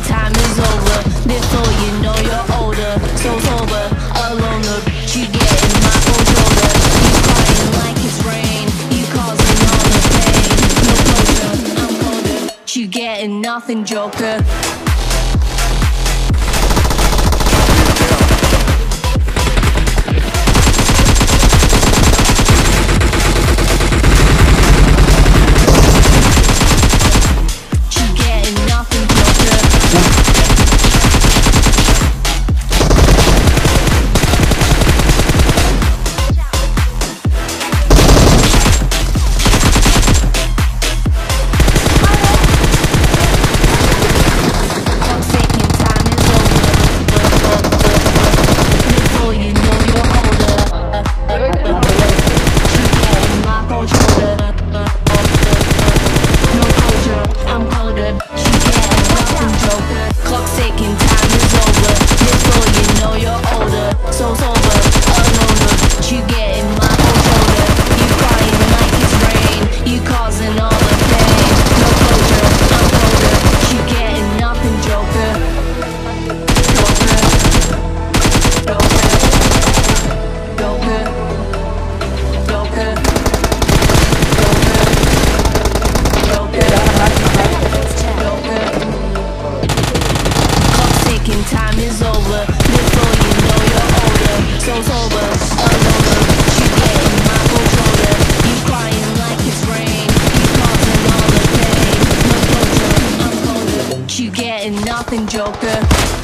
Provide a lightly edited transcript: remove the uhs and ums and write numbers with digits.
time is over. Before you know you're older. So sober, alone, the bitch you get in my cold shoulder. You crying like it's rain. You causing all the pain. No closure, I'm colder. You getting nothing, Joker. Time is over. Before you know you're older. So sober, alone, you getting my cold shoulder. You crying like it's rain. You causing all the pain. No closure, I'm colder. You getting nothing, Joker.